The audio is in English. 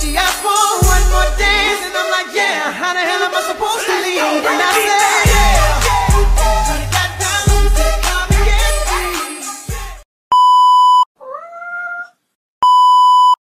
She asked for one more dance, and I'm like, yeah, how the hell